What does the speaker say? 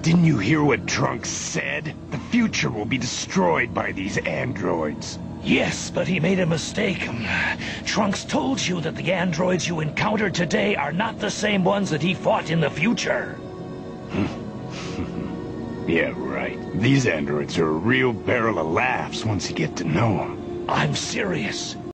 Didn't you hear what Trunks said? The future will be destroyed by these androids. Yes, but he made a mistake. Trunks told you that the androids you encountered today are not the same ones that he fought in the future. Yeah, right. These androids are a real barrel of laughs once you get to know them. I'm serious.